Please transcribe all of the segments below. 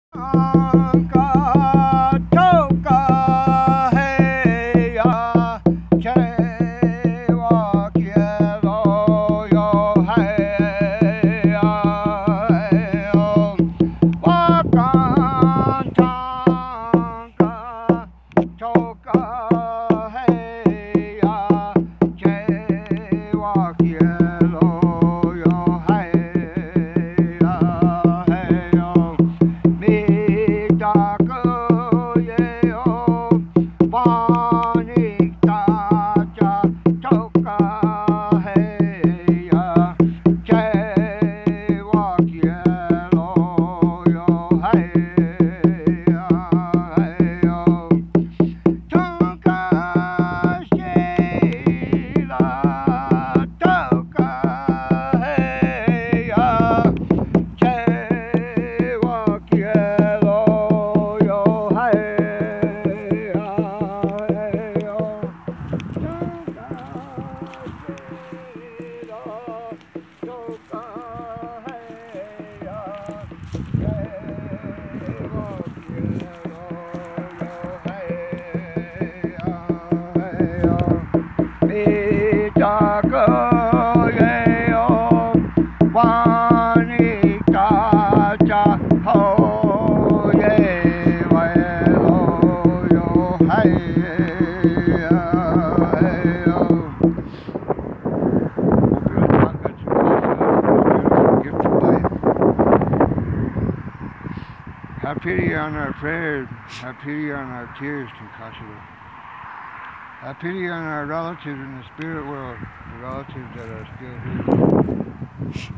Have pity on our prayers, have pity on our tears, Tinkashila. Have pity on our relatives in the spirit world, the relatives that are still here.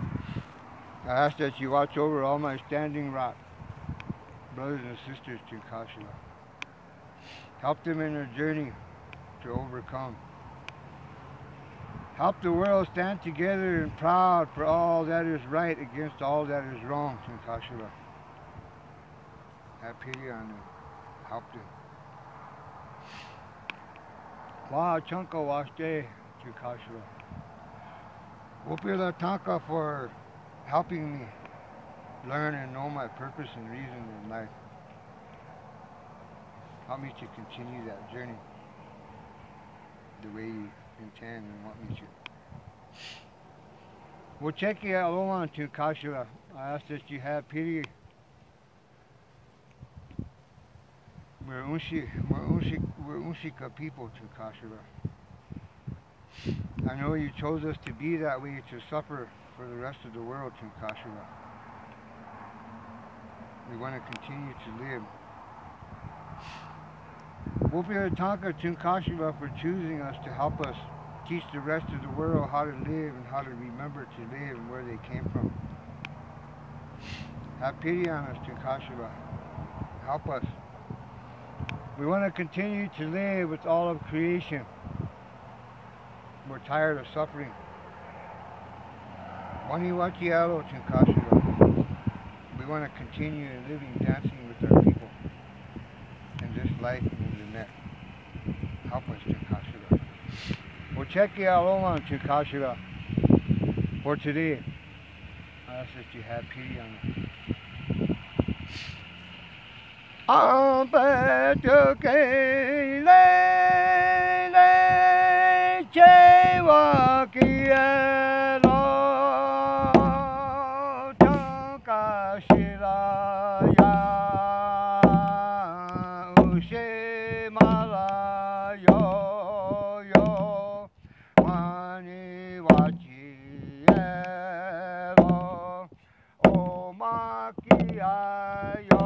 I ask that you watch over all my standing rock brothers and sisters, Tinkashila. Help them in their journey to overcome. Help the world stand together and proud for all that is right against all that is wrong, Tinkashila. Have pity on them. Help them. Wa Chunka Washte Tinkashila. Wopila Tanka for helping me learn and know my purpose and reason in life. Help me to continue that journey the way you intend and want me to. Wocheki Aloha Tinkashila. I ask that you have pity. We're Unshika people, Tinkashila. I know you chose us to be that way, to suffer for the rest of the world, Tinkashila. We want to continue to live. Wopia Tanka Tinkashila for choosing us to help us teach the rest of the world how to live and how to remember to live and where they came from. Have pity on us, Tinkashila. Help us. We want to continue to live with all of creation. We're tired of suffering. Waniwachialo Tinkashila. We want to continue living, dancing with our people in this life and in the next. Help us, Tinkashila. Wocheki Aloha Tinkashila. For today, I ask that you have pity on us. Ampetuke le chewa kielo Tankashila ya ushimala yo yo mani wachi elo omakia yo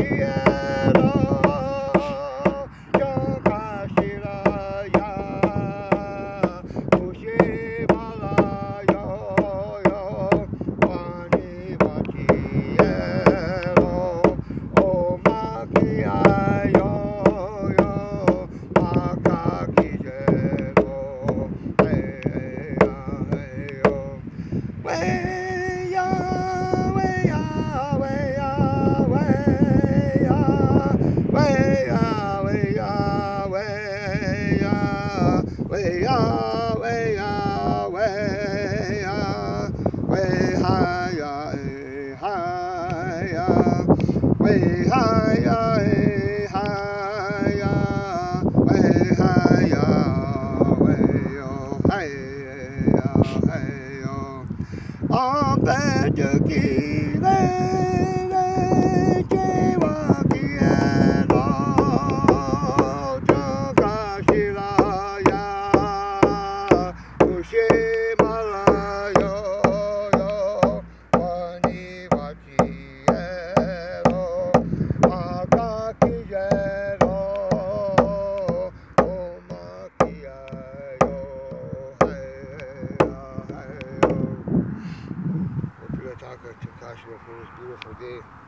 For this beautiful day.